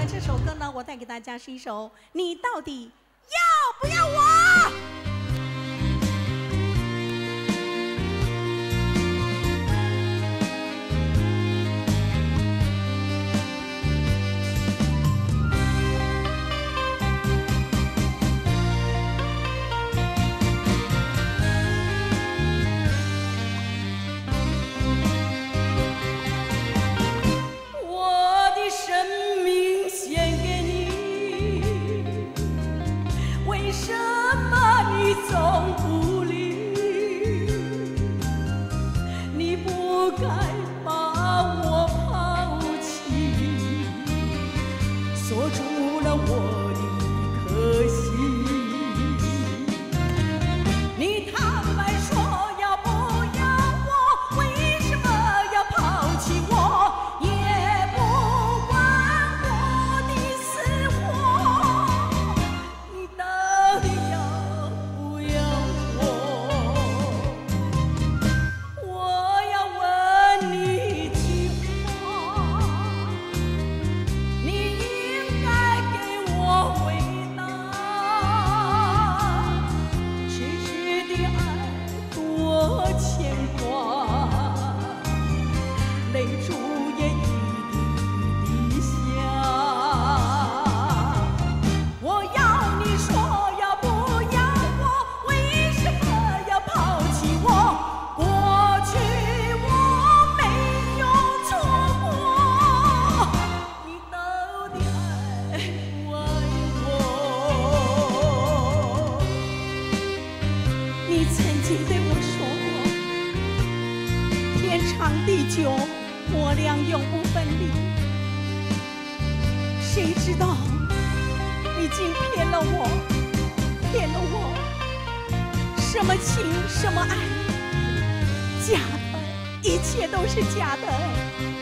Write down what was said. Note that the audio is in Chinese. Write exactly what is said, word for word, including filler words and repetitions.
这首歌呢，我带给大家是一首《你到底要不要我》。 总不理，你不该把我抛弃，锁住了我的颗心。你坦白说要不要我，为什么要抛弃我？也不管我的死活，你到底要？泪珠也一滴滴下。我要你说要不要我？为什么要抛弃我？过去我没有错过，你到底爱不爱我？你曾经对我说过，天长地久，我俩永不分离。谁知道你竟骗了我，骗了我，什么情什么爱，假的，一切都是假的。